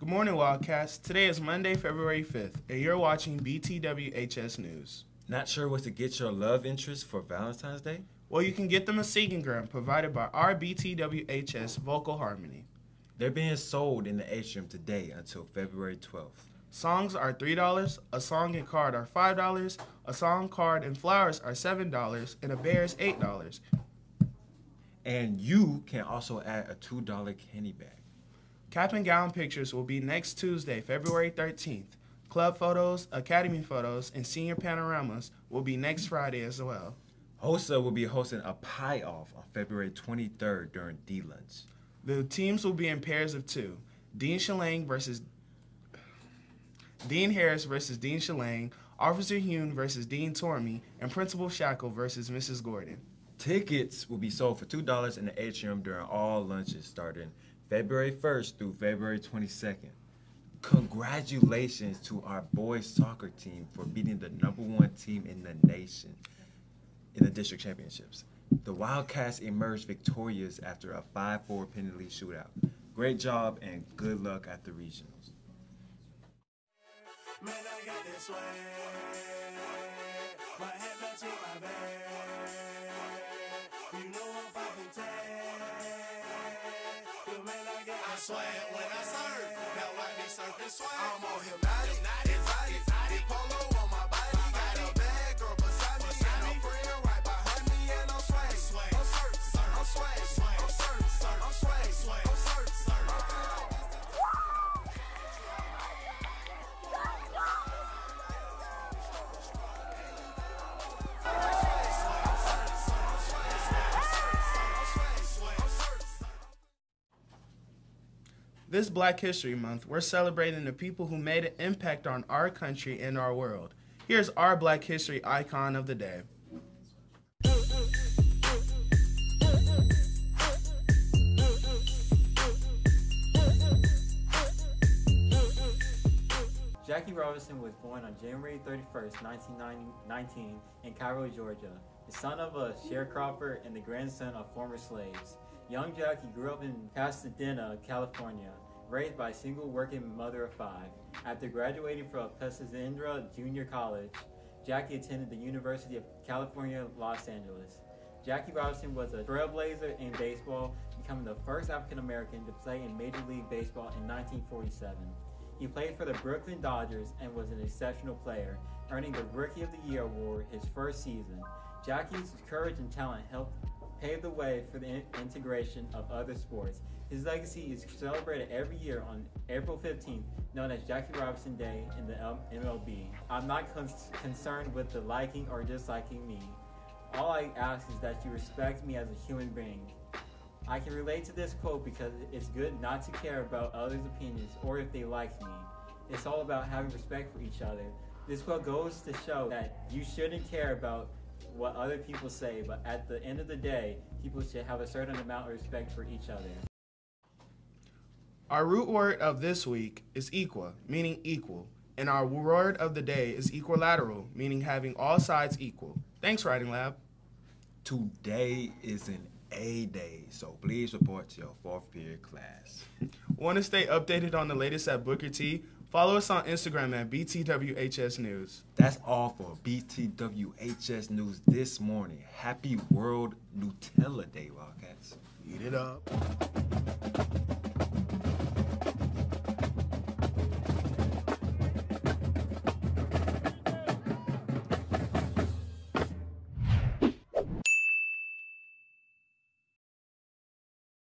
morning, Wildcats. Today is Monday, February 5th, and you're watching BTWHS News. Not sure what to get your love interest for Valentine's Day? Well, you can get them a singing gram provided by our BTWHS Vocal Harmony. They're being sold in the atrium today until February 12th. Songs are $3, a song and card are $5, a song, card, and flowers are $7, and a bear is $8. And you can also add a $2 candy bag. Cap and gown pictures will be next Tuesday, February 13th. Club photos, academy photos, and senior panoramas will be next Friday as well. HOSA will be hosting a pie-off on February 23rd during D-Lunch. The teams will be in pairs of two. Dean Harris versus Dean Shalane, Officer Hune versus Dean Tormey, and Principal Shackle versus Mrs. Gordon. Tickets will be sold for $2 in the atrium during all lunches starting February 1st through February 22nd. Congratulations to our boys soccer team for beating the #1 team in the nation in the district championships. The Wildcats emerged victorious after a 5-4 penalty shootout. Great job and good luck at the regionals. Man, I got this way. My head matching my bag. You know I'm popping tag. Man, I swear when I serve, now watch me surf and swag. I'm on hypnotic, exotic, polo on my body. Got a bad girl beside me, and a friend right behind me, and I'm swag. I'm surf, I'm swag, I'm surf, I'm swag, I'm surf. This Black History Month, we're celebrating the people who made an impact on our country and our world. Here's our Black History icon of the day. Jackie Robinson was born on January 31st, 1919 in Cairo, Georgia, the son of a sharecropper and the grandson of former slaves. Young Jackie grew up in Pasadena, California, raised by a single working mother of 5. After graduating from Pasadena Junior College, Jackie attended the University of California, Los Angeles. Jackie Robinson was a trailblazer in baseball, becoming the first African American to play in Major League Baseball in 1947. He played for the Brooklyn Dodgers and was an exceptional player, earning the Rookie of the Year award his first season. Jackie's courage and talent helped pave the way for the integration of other sports. His legacy is celebrated every year on April 15th, known as Jackie Robinson Day in the MLB. I'm not concerned with the liking or disliking me. All I ask is that you respect me as a human being. I can relate to this quote because it's good not to care about others' opinions or if they like me. It's all about having respect for each other. This quote goes to show that you shouldn't care about what other people say, but at the end of the day, people should have a certain amount of respect for each other. Our root word of this week is equa, meaning equal, and our word of the day is equilateral, meaning having all sides equal. Thanks, Writing Lab. Today is an A day, so please report to your 4th period class. Want to stay updated on the latest at Booker T? Follow us on Instagram at BTWHS News. That's all for BTWHS News this morning. Happy World Nutella Day, Wildcats. Eat it up.